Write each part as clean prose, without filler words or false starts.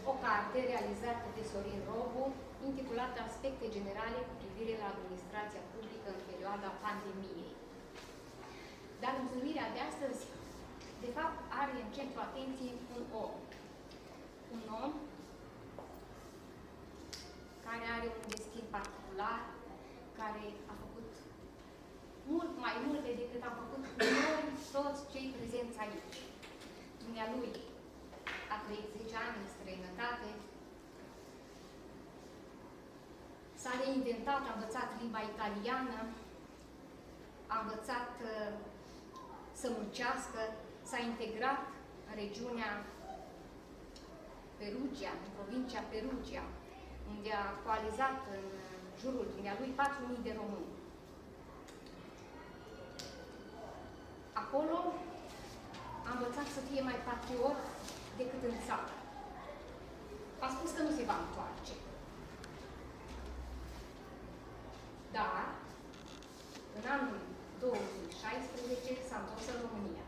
o carte realizată de Sorin Robu, intitulată Aspecte generale cu privire la administrația publică în perioada pandemiei. Dar întâlnirea de astăzi, de fapt, are în centru atenției un om. Un om care are un destin particular, care a făcut mult mai multe decât am făcut noi toți cei prezenți aici. Dumnealui a trăit 10 ani în străinătate, s-a reinventat, a învățat limba italiană, a învățat să muncească, s-a integrat în regiunea Perugia, în provincia Perugia, unde a coalizat în jurul dumnealui 4.000 de români. Acolo a învățat să fie mai patriot decât în țară. A spus că nu se va întoarce. Dar, în anul 2016 s-a întors în România.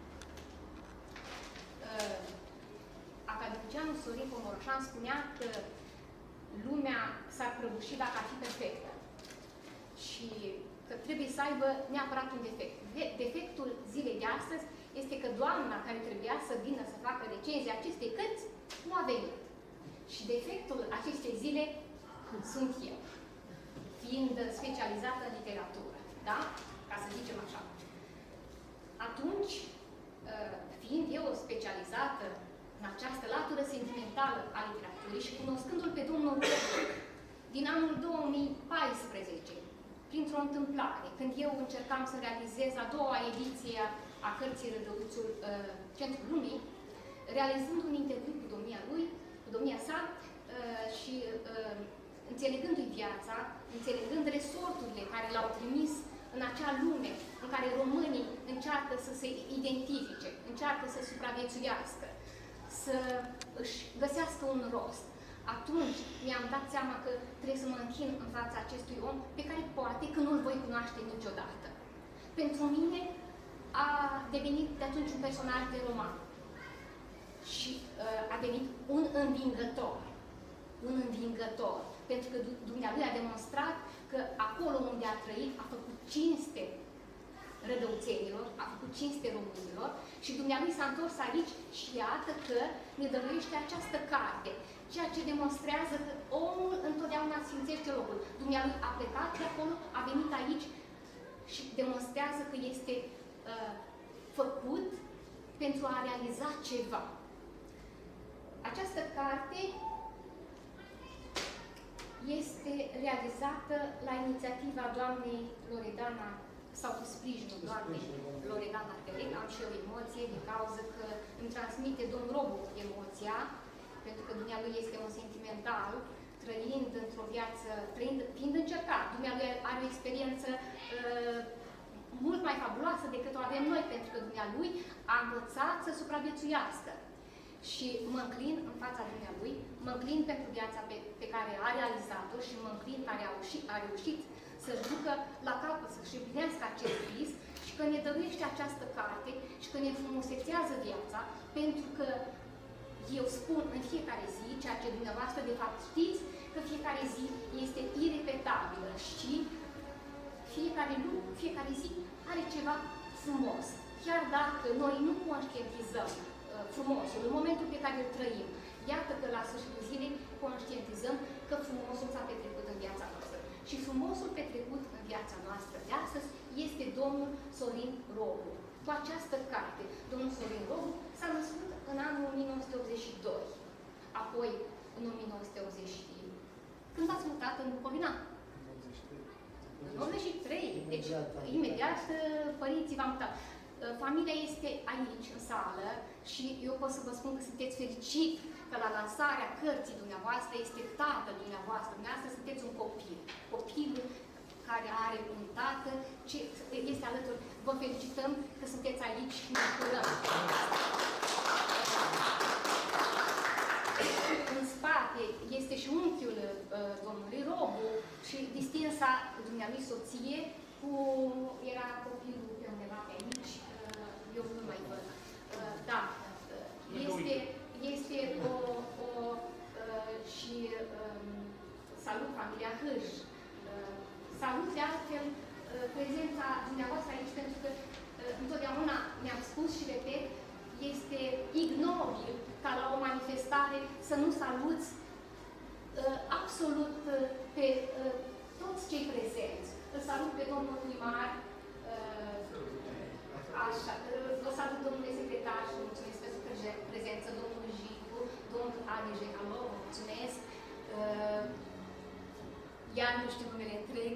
Academicianul Sorin Comorșan spunea că lumea s-ar prăbuși dacă ar fi perfectă. Și că trebuie să aibă neapărat un defect. Defectul zilei de astăzi este că doamna care trebuia să vină să facă recenzia acestei cărți nu a venit. Și defectul acestei zile sunt eu, fiind specializată în literatură. Da? Ca să zicem așa. Atunci, fiind eu specializată în această latură sentimentală a literaturii și cunoscându-l pe domnul Robu din anul 2014, printr-o întâmplare, când eu încercam să realizez a doua ediție a cărții Rădăuțul Centrul Lumii, realizând un interviu cu domnia sa și înțelegându-i viața, înțelegând resorturile care l-au trimis în acea lume în care românii încearcă să se identifice, încearcă să supraviețuiască, să își găsească un rost. Atunci mi-am dat seama că trebuie să mă închin în fața acestui om pe care poate că nu-l voi cunoaște niciodată. Pentru mine a devenit de atunci un personaj de roman și a devenit un învingător. Un învingător. Pentru că dumnealui a demonstrat că acolo unde a trăit a făcut cinste rădăuțenilor, a făcut cinste românilor și dumnealui s-a întors aici și iată că ne dăruiește această carte, ceea ce demonstrează că omul întotdeauna simțește locul. Dumnealui a plecat de acolo, a venit aici și demonstrează că este făcut pentru a realiza ceva. Această carte este realizată la inițiativa doamnei Loredana, sau cu sprijinul doamnei Loredana Terec. Am și eu emoție din cauza că îmi transmite domnul Robu emoția, pentru că dumnealui este un sentimental, trăind într-o viață, fiind încercat. Dumnealui are o experiență mult mai fabuloasă decât o avem noi, pentru că dumnealui a învățat să supraviețuiască. Și mă înclin în fața dumnealui, mă înclin pentru viața pe care a realizat-o și mă înclin care a reușit să-și ducă la capăt, să-și împlinească acest vis și că ne dăruiește această carte și că ne frumusețează viața, pentru că eu spun în fiecare zi, ceea ce dumneavoastră de fapt știți, că fiecare zi este irepetabilă și fiecare zi are ceva frumos. Chiar dacă noi nu conștientizăm frumosul, în momentul pe care îl trăim, iată că la sfârșitul zilei conștientizăm că frumosul s-a petrecut în viața noastră. Și frumosul petrecut în viața noastră de astăzi este domnul Sorin Robu. Cu această carte, domnul Sorin Robu s-a născut în anul 1982, apoi în 1980. Când ați mutat în Bucovina? În 83. Deci, imediat, părinții v-au mutat. Familia este aici, în sală, și eu pot să vă spun că sunteți fericit că la lansarea cărții dumneavoastră este tatăl dumneavoastră. Dumneavoastră sunteți un copil. Copilul care are un tată, ce este alături. Vă felicităm că sunteți aici și ne bucurăm. În spate este și unchiul domnului Robu și distinsa dumnealui soție, era copilul pe undeva pe aici, eu nu mai văd. Da, este o salut familia Hâj. Salut de altfel prezența dumneavoastră aici, pentru că întotdeauna mi-am spus și repet, este ignobil ca la o manifestare să nu saluți absolut pe toți cei prezenți. Îl salut pe domnul primar, așa, vă salut domnule secretar și mulțumesc pentru prezență, domnul Jicu, domnul Adi Jecalo, mulțumesc. Iar nu știu numele întreg,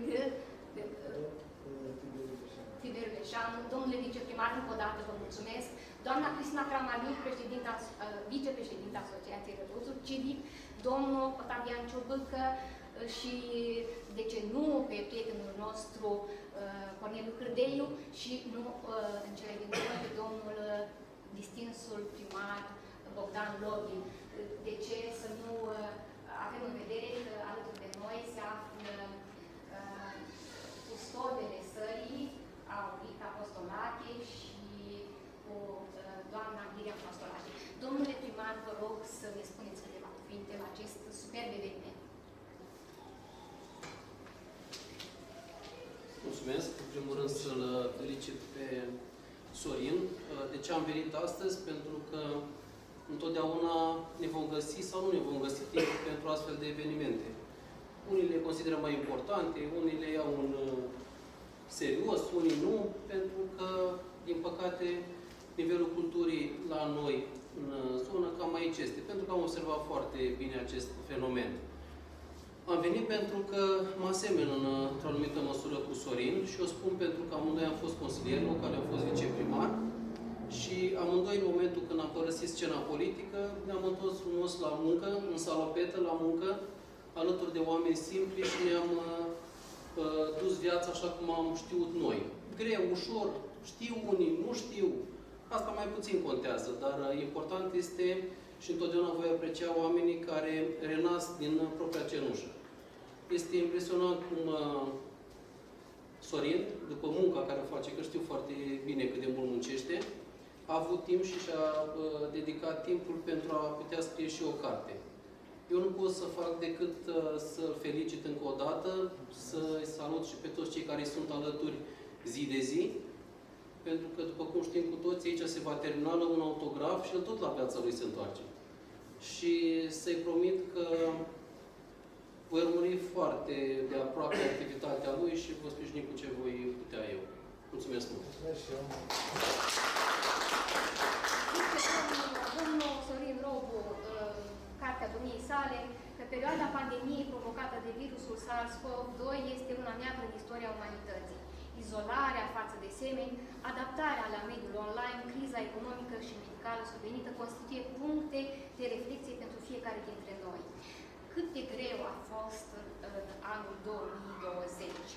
Tiberiu Leșanu, domnule viceprimar, încă o dată vă mulțumesc. Doamna Cristina Cramariu, vicepreședinta Asociației Răduțuri Civic, domnul Otavian Ciobâcă și, de ce nu, pe prietenul nostru Corneliu Cârdeiu și nu în cele din urmă pe domnul distinsul primar Bogdan Lobin. De ce să nu avem în vedere că alături de noi se află custodele sării, Aurita Apostolache și cu doamna Miriam Apostolache. Domnule primar, vă rog să ne spuneți câteva cuvinte la acest superb eveniment. Mulțumesc. În primul rând să-l felicit pe Sorin. De ce am venit astăzi? Pentru că întotdeauna ne vom găsi sau nu ne vom găsi timp pentru astfel de evenimente. Unii le consideră mai importante, unii le iau în serios, unii nu, pentru că, din păcate, nivelul culturii la noi în zonă cam aici este, pentru că am observat foarte bine acest fenomen. Am venit pentru că mă asemen într-o anumită măsură cu Sorin și o spun pentru că amândoi am fost consilieri locali, am fost viceprimar și amândoi, în momentul când am părăsit scena politică, ne-am întors frumos la muncă, în salopetă, la muncă, alături de oameni simpli și ne-am dus viața așa cum am știut noi. Greu, ușor, știu unii, nu știu. Asta mai puțin contează, dar important este și întotdeauna voi aprecia oamenii care renasc din propria cenușă. Este impresionant cum Sorin, după munca care o face, că știu foarte bine cât de mult muncește, a avut timp și și-a dedicat timpul pentru a putea scrie și o carte. Eu nu pot să fac decât să-l felicit încă o dată, să-i salut și pe toți cei care sunt alături zi de zi, pentru că, după cum știm cu toții, aici se va termina la un autograf și el tot la viața lui se întoarce. Și să-i promit că voi urmări foarte de aproape activitatea lui și vă sprijini cu ce voi putea eu. Mulțumesc mult! Domnul Sorin Robu, cartea domniei sale, că perioada pandemiei provocată de virusul SARS-CoV-2 este una neagră în istoria umanității. Izolarea față de semeni, adaptarea la mediul online, criza economică și medicală survenită constituie puncte de reflexie pentru fiecare dintre noi. Cât de greu a fost în anul 2020.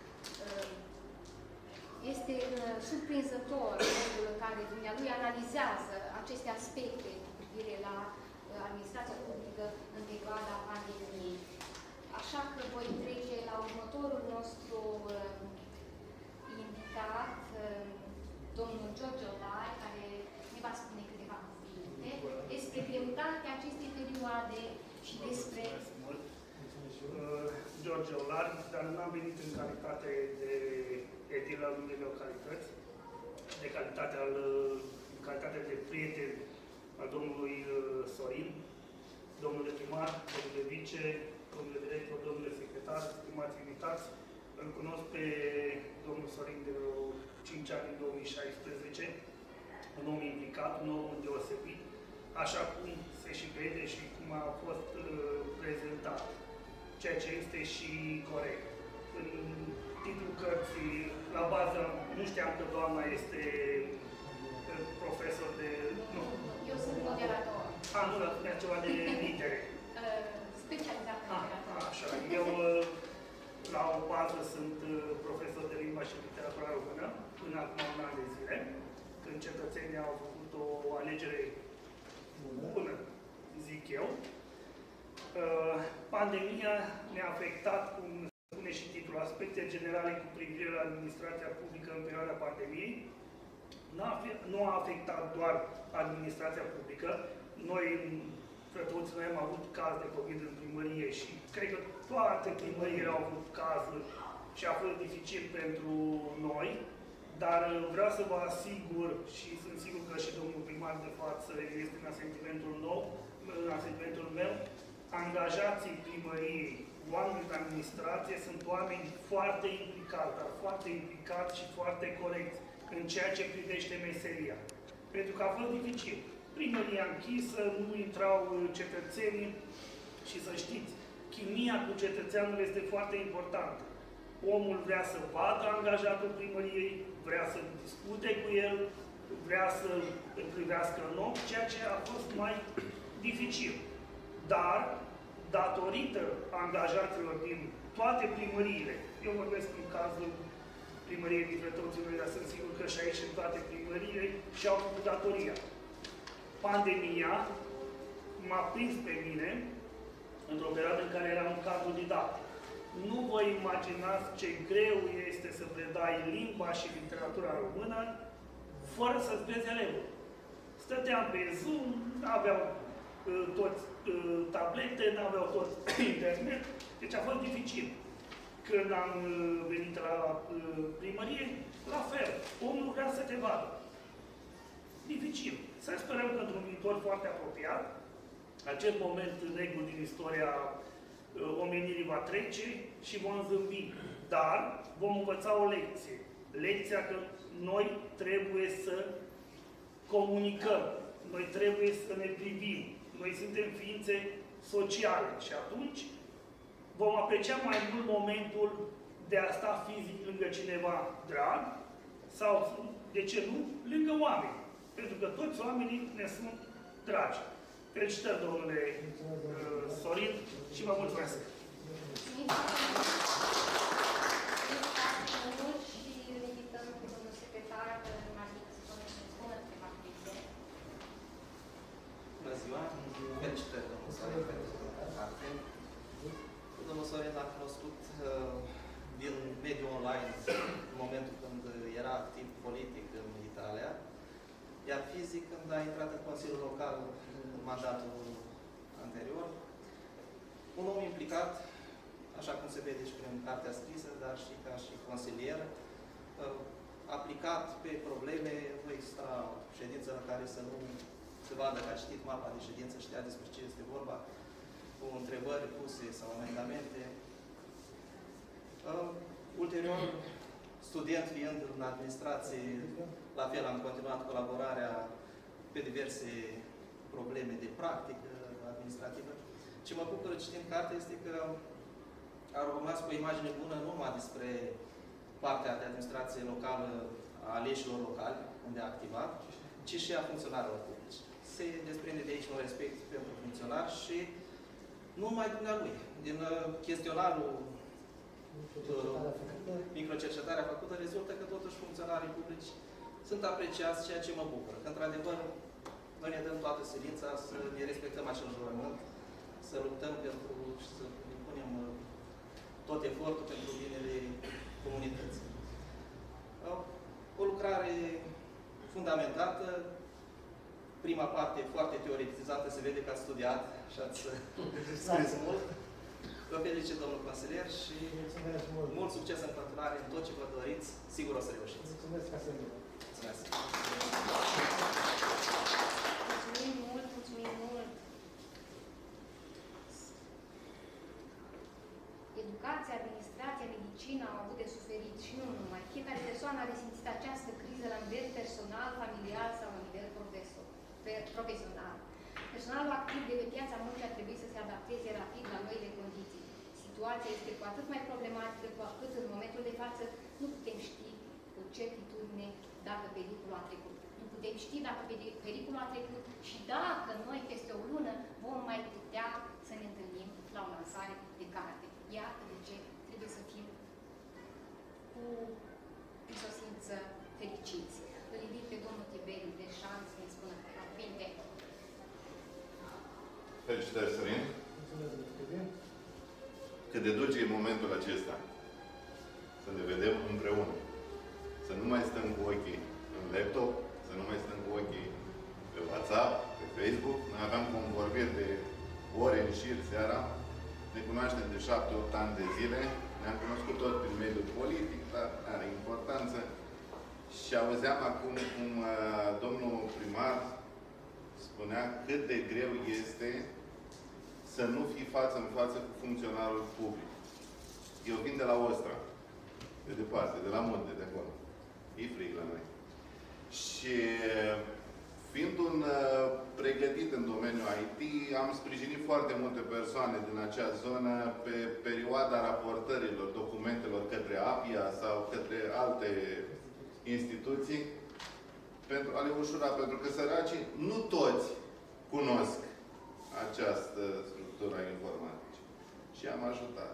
Este surprinzător modul în care dumnealui analizează aceste aspecte cu privire la administrația publică în perioada pandemiei. Așa că voi trece la următorul nostru invitat, domnul George Olai, care ne va spune câteva cuvinte despre greutatea acestei perioade și despre... George Olai, dar n-am venit în calitate de edil al unei localități, în calitate de prieten al domnului Sorin, domnule primar, domnule vice, domnule director, domnule secretar, stimați invitați. Îl cunosc pe domnul Sorin de vreo 5 ani, în 2016, un om implicat, un om deosebit, așa cum se și vede și cum a fost prezentat, ceea ce este și corect. În titlul cărții, la bază, nu știam că doamna este profesor de... Nu. Eu sunt moderator. Nu, dar spunea ceva de litere. Specializat în literatură. Așa. Eu, la o bază, sunt profesor de limba și literatura română, până acum un an de zile, când cetățenii au făcut o alegere bună, zic eu. Pandemia ne-a afectat, cum spune și titlul, aspecte generale cu privire la administrația publică în perioada pandemiei. Nu a afectat doar administrația publică. Noi, Răduț, noi am avut caz de COVID în primărie și cred că toate primările au avut cazuri și a fost dificil pentru noi, dar vreau să vă asigur și sunt sigur că și domnul primar de față este în asentimentul meu, angajații primăriei, oamenii de administrație sunt oameni foarte implicați, dar foarte implicați și foarte corecți în ceea ce privește meseria. Pentru că a fost dificil. Primăria închisă, nu intrau cetățenii și să știți, chimia cu cetățeanul este foarte importantă. Omul vrea să vadă angajatul primăriei, vrea să discute cu el, vrea să îl privească în ochi, ceea ce a fost mai dificil. Dar, datorită angajaților din toate primăriile, eu vorbesc în cazul primăriei din Rătăuțului, dar sunt sigur că și aici în toate primăriile și-au făcut datoria. Pandemia m-a prins pe mine într-o perioadă în care eram în cadru didactic. Nu vă imaginați ce greu este să predai limba și literatura română fără să-ți vezi elevul. Stăteam pe Zoom, n-aveau toți tablete, n-aveau toți internet, deci a fost dificil. Când am venit la primărie, la fel, omul vrea să te vadă. Dificil. Să sperăm că într-un viitor foarte apropiat, acest moment negru din istoria omenirii va trece și vom zâmbi. Dar vom învăța o lecție. Lecția că noi trebuie să comunicăm. Noi trebuie să ne privim. Noi suntem ființe sociale și atunci vom aprecia mai mult momentul de a sta fizic lângă cineva drag sau, de ce nu, lângă oameni. Pentru că toți oamenii ne sunt dragi. Felicitări, domnule Sorin, și vă mulțumesc! Mulțumim mult și îl invităm pe domnul secretar Martic să spună câteva cuvinte. Bună ziua! Felicitări, domnul Sorin, pentru carte. Domnul Sorin a cunoscut din mediul online în momentul când era activ politic în Italia, iar fizic când a intrat în Consiliul Local în mandatul anterior. Un om implicat, așa cum se vede și prin cartea scrisă, dar și ca și consilier, aplicat pe probleme. Nu exista ședință la care să nu se vadă că a citit mapa de ședință, știa despre ce este vorba, cu întrebări puse sau amendamente. Ulterior, student fiind în administrație, la fel am continuat colaborarea pe diverse probleme de practică administrativă. Ce mă bucură citind cartea este că a rămas cu o imagine bună nu numai despre partea de administrație locală a aleșilor locali, unde a activat, ci și a funcționarilor publici. Se desprinde de aici un respect pentru funcționari și nu numai dumnealui. Din chestionarul microcercetarea făcută, rezultă că totuși funcționarii publici sunt apreciați, ceea ce mă bucură. Că, într-adevăr, noi ne dăm toată silința să ne respectăm acel jurământ, să luptăm pentru și să ne punem tot efortul pentru binele comunității. O lucrare fundamentată, prima parte foarte teoretizată, se vede că ați studiat și ați scris mult. Vă felicit, domnul consilier, și mult succes în continuare în tot ce vă doriți. Sigur o să reușiți. Mulțumesc, Casemir. Mulțumesc. Mulțumim mult, mulțumim mult! Educația, administrația, medicina au avut de suferit și nu numai. Fiecare persoană a resimțit această criză la nivel personal, familial sau la nivel profesional. Personalul activ de pe piața muncii a trebuit să se adapteze rapid la noile condiții. Situația este cu atât mai problematică, cu atât în momentul de față nu putem ști cu certitudine dacă pericolul a trecut. Nu putem ști dacă pericolul a trecut și dacă noi peste o lună vom mai putea să ne întâlnim la o lansare de carte. Iată de ce trebuie să fim cu prisosință fericiți. Îl invit pe domnul Tiberiu de șans să ne spună câteva cuvinte. Felicitări, Sorin. Cât de dulce e momentul acesta. Să ne vedem împreună. Să nu mai stăm cu ochii în laptop, să nu mai stăm cu ochii pe WhatsApp, pe Facebook. Noi aveam convorbiri de ore în șir seara, ne cunoaștem de 7-8 ani de zile, ne-am cunoscut tot prin mediul politic, dar are importanță. Și auzeam acum cum domnul primar spunea cât de greu este să nu fii față în față cu funcționarul public. Eu vin de la Ostra, de departe, de la munte, de acolo. E frig la noi. Și fiind un pregătit în domeniul IT, am sprijinit foarte multe persoane din acea zonă pe perioada raportărilor documentelor către APIA sau către alte instituții pentru a le ușura, pentru că săracii nu toți cunosc această structură informatică. Și am ajutat.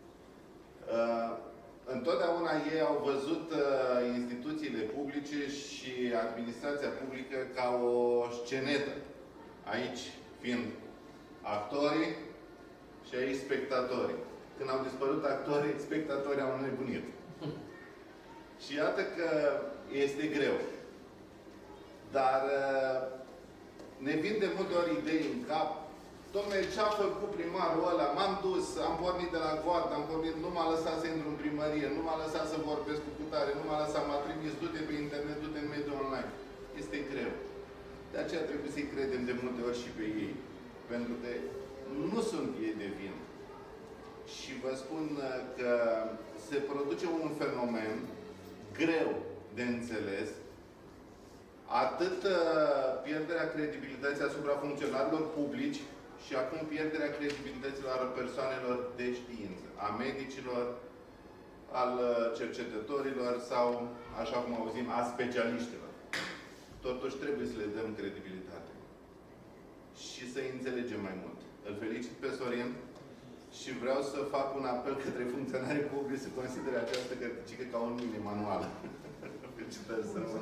Întotdeauna ei au văzut instituțiile publice și administrația publică ca o scenetă. Aici fiind actorii și aici spectatorii. Când au dispărut actorii, spectatorii au înnebunit. Și iată că este greu. Dar ne vin de multe ori idei în cap. Dom'le, ce-a făcut primarul ăla? M-am dus, am pornit de la goardă, am pornit, nu m-a lăsat să intru în primărie, nu m-a lăsat să vorbesc cu cutare, nu m-a lăsat, m-a trimis, du-te pe internet, du-te în mediul online. Este greu. De aceea trebuie să-i credem de multe ori și pe ei. Pentru că nu sunt ei de vină. Și vă spun că se produce un fenomen greu de înțeles, atât pierderea credibilității asupra funcționarilor publici și acum pierderea credibilității al persoanelor de știință, a medicilor, al cercetătorilor sau, așa cum auzim, a specialiștilor. Totuși trebuie să le dăm credibilitate. Și să-i înțelegem mai mult. Îl felicit pe Sorin și vreau să fac un apel către funcționarii publici să considere această cărticică ca un mini-manual. Felicitări să rămână.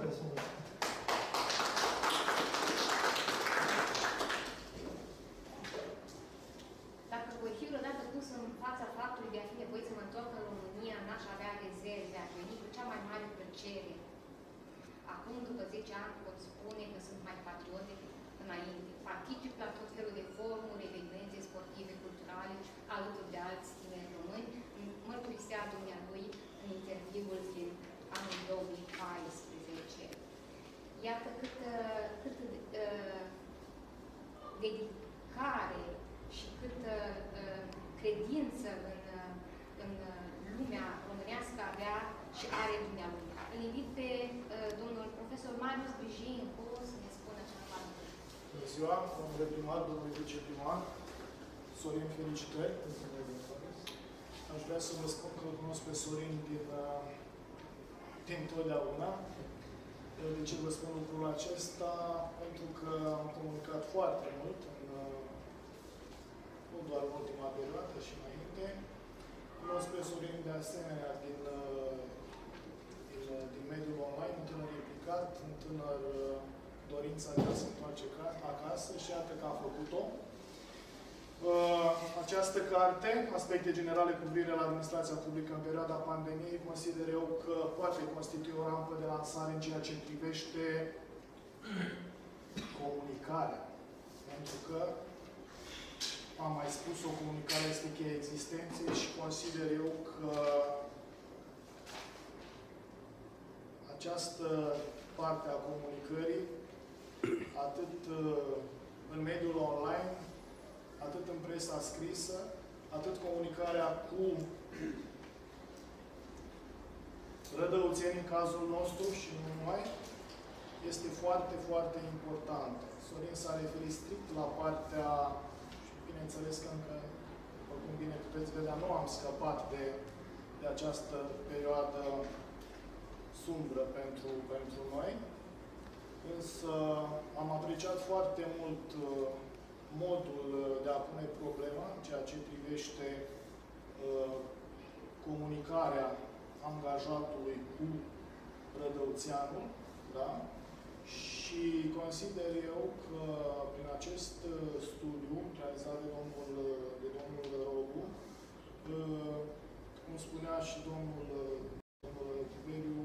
Dacă voi fi vreodată pus în fața faptului de a fi nevoit să mă întorc în România, n-aș avea rezerve, aș veni cu cea mai mare plăcere. Acum, după 10 ani, pot spune că sunt mai patriot decât înainte. Particip la tot felul de forumuri, evenimente sportive, culturale, alături de alți tineri români, mărturisea dumnealui în interviul din anul 2014. Iată cât dedicare și câtă credință în lumea românească avea și are dumnealui. Îl invit pe domnul profesor Marius Grijincu să ne spună ceva. Bună ziua, domnule primar, domnule viceprimar, Sorin, felicitări. Aș vrea să vă spun că îl cunosc pe Sorin din totdeauna. De ce vă spun lucrul acesta? Pentru că am comunicat foarte mult, nu doar în ultima perioadă și înainte. Cunosc pe Sorin de asemenea din mediul online, un tânăr implicat, un tânăr dorința de a se întoarce acasă și iată că a făcut-o. Această carte, Aspecte generale cu privire la administrația publică în perioada pandemiei, consider eu că poate constitui o rampă de lansare în ceea ce privește comunicarea. Pentru că, am mai spus-o, comunicarea este cheia existenței și consider eu că această parte a comunicării, atât în mediul online, atât în presa scrisă, atât comunicarea cu rădăuțeni în cazul nostru și nu numai, este foarte, foarte importantă. Sorin s-a referit strict la partea, și bineînțeles că încă, oricum bine puteți vedea, nu am scăpat de această perioadă sumbră pentru noi, însă am apreciat foarte mult modul de a pune problema în ceea ce privește comunicarea angajatului cu rădăuțeanul, da? Și consider eu că prin acest studiu realizat de domnul Rogu, cum spunea și domnul Tiberiu,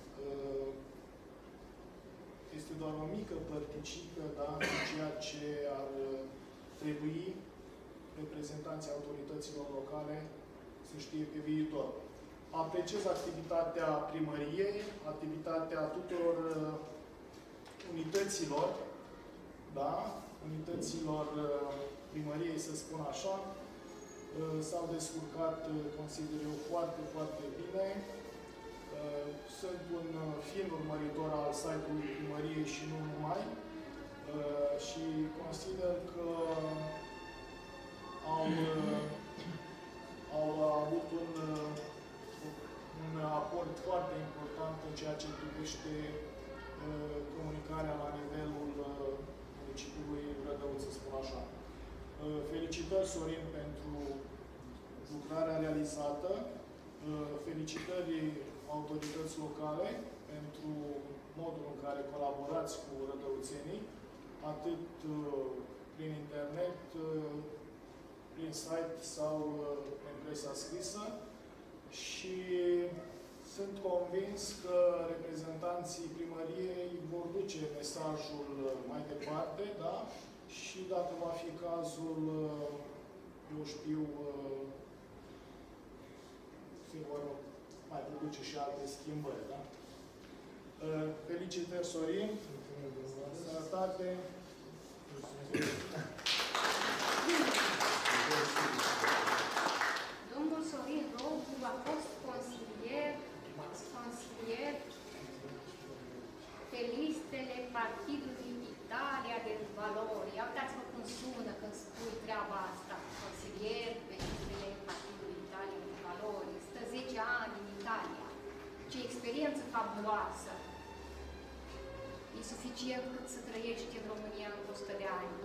este doar o mică părticică, da, în ceea ce ar trebui reprezentanții autorităților locale să știe pe viitor. Apreciez activitatea primăriei, activitatea tuturor unităților, da? Unităților primăriei, să spun așa. S-au descurcat, consider eu, foarte, foarte bine. Sunt un fin urmăritor al site-ului primăriei și nu numai. Și consider că au avut un aport foarte important în ceea ce privește comunicarea la nivelul municipiului Rădăuț, să spun așa. Felicitări, Sorin, pentru lucrarea realizată. Felicitări autorități locale pentru modul în care colaborați cu rădăuțenii, atât prin internet, prin site sau prin presa scrisă. Și sunt convins că reprezentanții primăriei vor duce mesajul mai departe, da? Și dacă va fi cazul, eu știu, se vor mai produce și alte schimbări, da? Felicitări, Sorin! Sănătate! Domnul Sorin Rogu a fost consilier pe listele Partidului Italia de Valori. Ia uitați-vă cum sună când spui treaba asta. Consilier pe listele Partidului Italia de Valori. Stă 10 ani în Italia. Ce experiență fabuloasă! E suficient cât să trăiești în România în 100 de ani.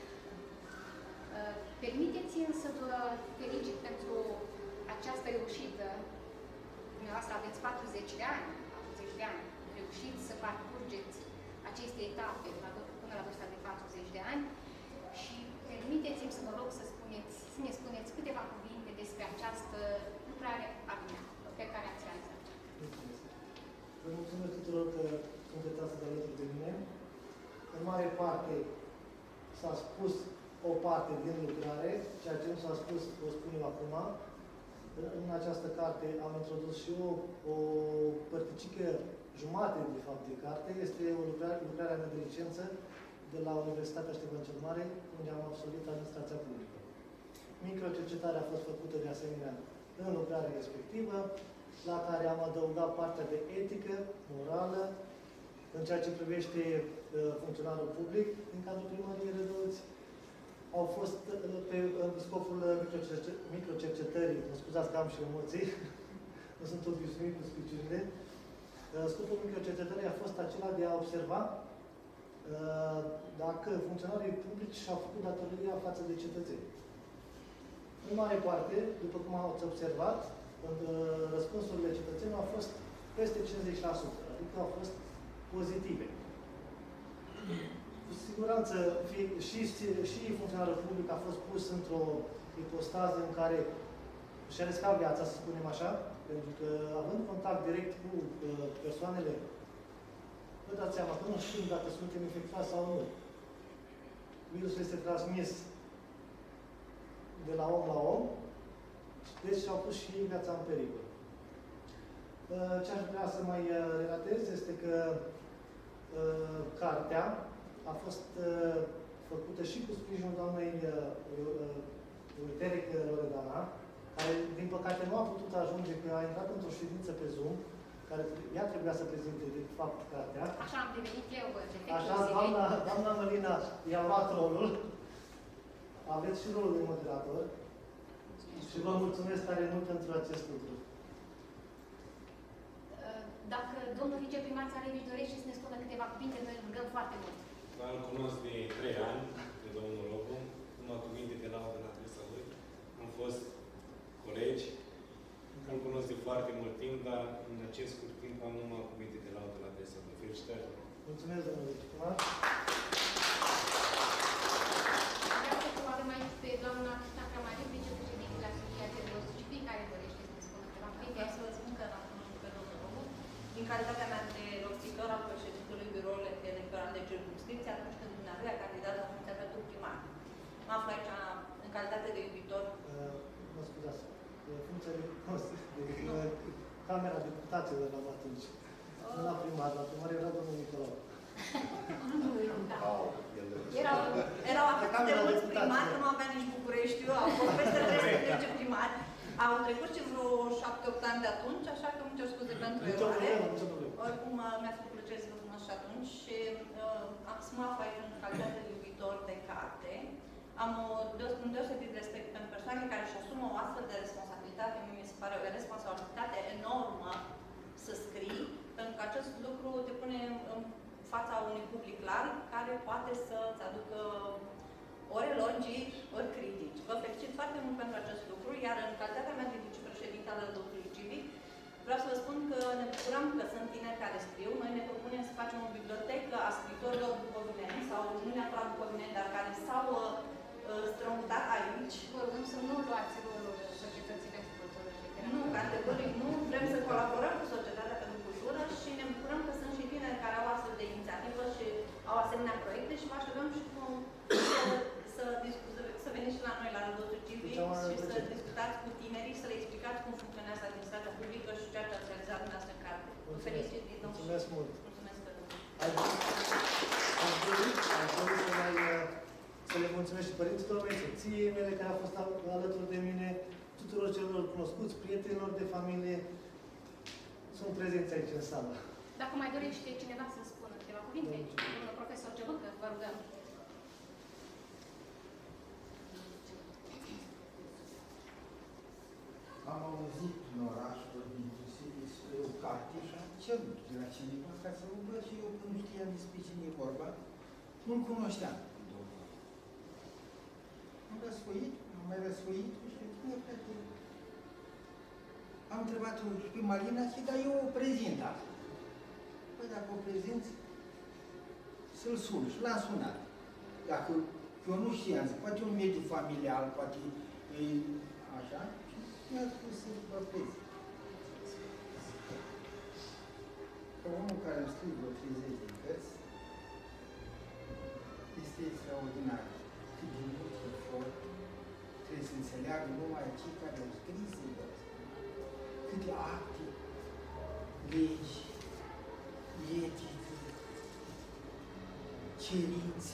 Permiteți-mi să vă felicit pentru această reușită. Dumneavoastră aveți 40 de ani, reușiți să parcurgeți aceste etape până la vârsta de 40 de ani și permiteți-mi să vă rog să ne spuneți câteva cuvinte despre această lucrare a dumneavoastră pe care ați realizat. Vă mulțumesc tuturor că completați de alături de mine. În mare parte s-a spus o parte din lucrare, ceea ce nu s-a spus, o spun eu acum. În această carte am introdus și eu o părticică jumate, de fapt, de carte. Este o lucrare mea de licență de la Universitatea Ștefan cel Mare, unde am absolvit administrația publică. Microcercetarea a fost făcută de asemenea în lucrarea respectivă, la care am adăugat partea de etică, morală, în ceea ce privește funcționarul public din cadrul primăriei Rădăuț. Au fost pe scopul microcercetării, mă scuzați că am și emoții, nu sunt obișnuit cu spiciunile. Scopul microcercetării a fost acela de a observa dacă funcționarii publici și-au făcut datoria față de cetățeni. În mare parte, după cum ați observat, răspunsurile cetățenilor au fost peste 50%, adică au fost pozitive. Cu siguranță, și funcționarul public a fost pus într-o ipostază în care și-a riscat viața, să spunem așa, pentru că, având contact direct cu persoanele, vă dați seama că nu știm dacă suntem infectați sau nu. Virusul este transmis de la om la om, deci și-au pus și viața în pericol. Ce aș vrea să mai relatez este că cartea a fost făcută și cu sprijinul doamnei Teric Loredana, care, din păcate, nu a putut ajunge, că a intrat într-o ședință pe Zoom, care ea trebuia să prezinte, de fapt, cartea. Așa am devenit eu, Așa, doamna Mălina i-a luat rolul. Aveți și rolul de moderator. Și vă mulțumesc tare mult pentru acest lucru. Dacă domnul viceprimar Țarevici dorește să ne spună câteva cuvinte, noi îl rugăm foarte mult. Îl cunosc de 3 ani, pe domnul Rogu, numai cuvinte de laudă la adresa lui. Am fost colegi, îl cunosc de foarte mult timp, dar în acest scurt timp am numai cuvinte de laudă la adresa lui. Felicitări! Mulțumesc, domnul viceprimar! Iată că avem aici pe doamna Cristina Cramariu, vicepreședintele Asociației de Rosticipi, care dorește să ne spună câteva cuvinte. Vreau să vă spun că l-am cunoscut pe domnul Rogu. Din calitatea mea de rostitor al președintelui biroului electoral de circumscripție, atunci când dumneavoastră a candidat la funcția pentru primar. Mă aflu aici în calitate de Camera Deputaților eram atunci. Nu la primar, la primar era domnul Nicolau. Erau atât de mulți primari că nu avea nici Bucureștiu, au fost peste 310 primari. Au trecut și vreo 7-8 ani de atunci, așa că îmi cer scuze pentru eroare. Oricum mi-a făcut plăcere să vă cunosc și atunci și să mă aflu aici în calitate de iubitor de carte. Am un deosebit respect pentru persoanele care își asumă o astfel de responsabilitate. Mi se pare o responsabilitate enormă să scrii, pentru că acest lucru te pune în fața unui public larg care poate să-ți aducă ori elogii, ori critici. Vă felicit foarte mult pentru acest lucru, iar în calitatea mea de vicepreședinte al Lăutului Civic, vreau să vă spun că ne bucurăm că sunt tineri care scriu. Noi ne propunem să facem o bibliotecă a scriitorilor bucovineni, sau nu neapărat bucovineni, dar care s-au strămutat aici. Vă rugăm să nu luați rolul societății pentru cultură. Nu, categoric nu. Vrem să colaborăm cu Societatea pentru Cultură și ne bucurăm că sunt și tineri care au astfel de inițiativă și au asemenea proiecte și vă așteptăm și să veniți și la noi, la Lăutul Civic, și să discutați cu tinerii, să le explicați cum funcționează administrația publică și ceea ce ați realizat dumneavoastră în carte. Vă felicit din nou. Mulțumesc mult. Mulțumesc pentru mult. Să le mulțumesc și părinților mei, soției mele care au fost alături de mine, tuturor celor cunoscuți, prietenilor de familie, sunt prezenți aici în sală. Dacă mai dorește cineva să spună câteva cuvinte, domnul profesor Cebăcă, vă rugăm. Am auzit în oraș vorbindu-se despre o carte și am cerut de la cineva ca să o văd și eu, că nu știam despre cine e vorba, nu-l cunoșteam. Am răsfoit, am mai răsfoit și bine, frate, am întrebat-o pe Marina și dar eu o prezint asta. Păi dacă o prezinți, să-l sun și l-am sunat. Dacă eu nu știam, poate un mediu familial, poate e așa, și mi-a spus să vă prezint. Ca omul care îmi scrie vreo 30 de cărți, este extraordinar. Cât de mult efort trebuie să înțeleagă numai cei care au scris câte acte, legi, etică, cerințe,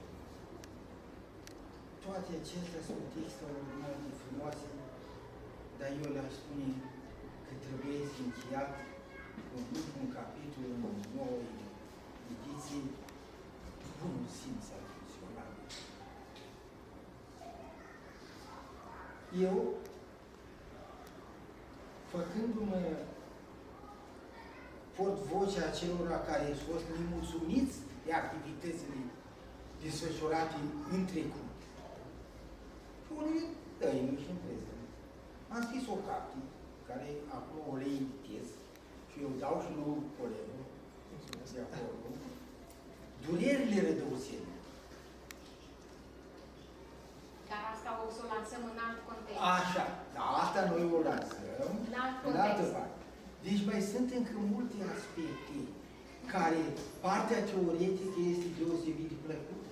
toate acestea sunt extraordinar de frumoase, dar eu le-aș spune că trebuie să încheiat un capitol în nouă ediție, bunul simț al funcționarului. Eu, făcându-mă portvocea acelora care au fost nemulțumiți de activitățile desfășurate în trecut, și unii dăinu și în prezent, am scris o carte, care acum o reeditez, și eu dau și lui colegul de acolo, durerile Rădăuțenii. Dar asta o să o lansăm în alt context. Așa, dar asta noi o lansăm în altă parte. Deci mai sunt încă multe aspecte care partea teoretică este deosebit de plăcută.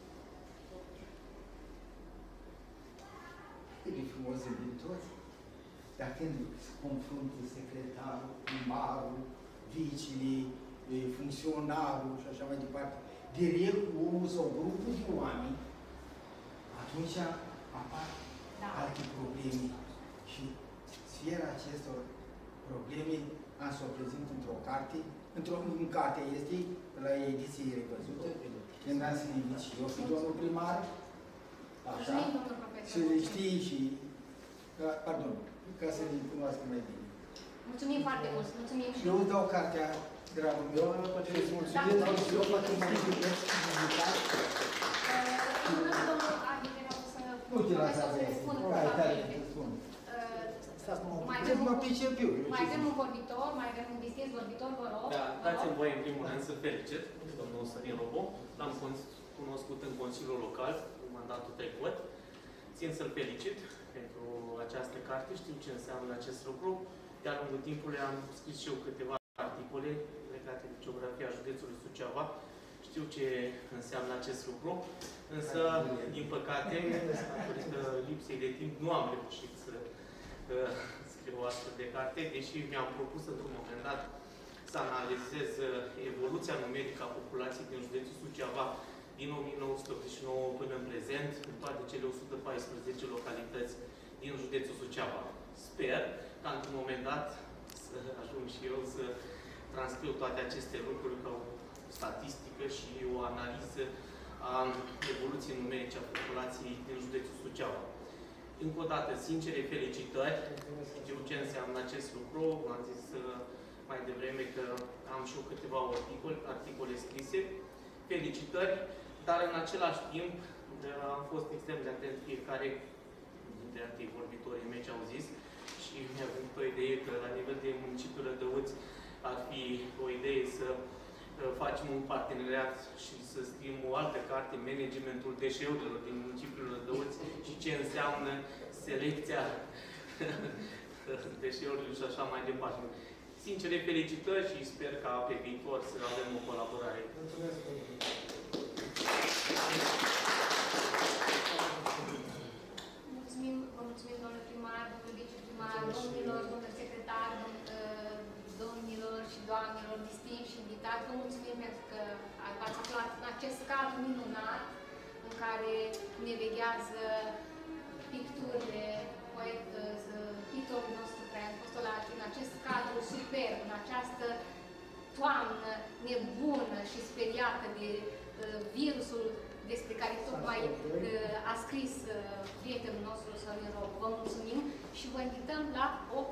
Cât de frumos zâmbim toți. Dar când se confruntă secretarul, primarul, vicile, funcționarul și așa mai departe, direct cu omul sau grupul de oameni, atunci apar alte probleme. Și sfera acestor probleme am să o prezint într-o carte, în carte este la ediție revăzută, când am scris și eu, și domnul primar, așa, să le știi și, pardon, ca să le cunoască mai bine. Mulțumim foarte mult, mulțumim și eu îți dau cartea, dragul meu, și îți mulțumesc, dar și eu fac un mai bine invitat. Nu te lasa să spun, mai avem un vorbitor, mai avem un distinț vorbitor, vă rog. Da, dați-mi voie în primul rând să felicit domnul Sorin Robo. L-am cunoscut în Consiliul Local, în mandatul trecut. Țin să-l felicit pentru această carte, știu ce înseamnă acest lucru. De-a lungul timpului am scris și eu câteva articole legate de geografia județului Suceava. Știu ce înseamnă acest lucru, însă, din păcate, datorită lipsei de timp, nu am reușit să astfel de carte, deși mi-am propus într-un moment dat să analizez evoluția numerică a populației din județul Suceava din 1989 până în prezent, în toate cele 114 localități din județul Suceava. Sper ca într-un moment dat să ajung și eu să transcriu toate aceste lucruri ca o statistică și o analiză a evoluției numerice a populației din județul Suceava. Încă o dată, sincere felicitări. Știu ce înseamnă acest lucru. M-am zis mai devreme că am și eu câteva articole scrise. Felicitări, dar în același timp am fost extrem de atent fiecare dintre antivorbitorii mei ce au zis și mi-a venit o idee că la nivel de municipiul Rădăuți ar fi o idee să facem un parteneriat și să scriem o altă carte, managementul deșeurilor din municipiul Rădăuți și ce înseamnă selecția deșeurilor și așa mai departe. Sincere felicitări și sper ca pe viitor să avem o colaborare. Mulțumesc. Vă mulțumim, domnule primar, domnule viceprimar, domnilor, domnule secretar, domnilor și doamnelor distinși și invitați. Vă mulțumim pentru că v-ați aflat în acest cadru minunat în care ne veghează picturile, pictorul nostru Traian Postolati, în acest cadru superb, în această toamnă nebună și speriată de virusul despre care tocmai a scris prietenul nostru, Sorin Robu. Vă mulțumim și vă invităm la o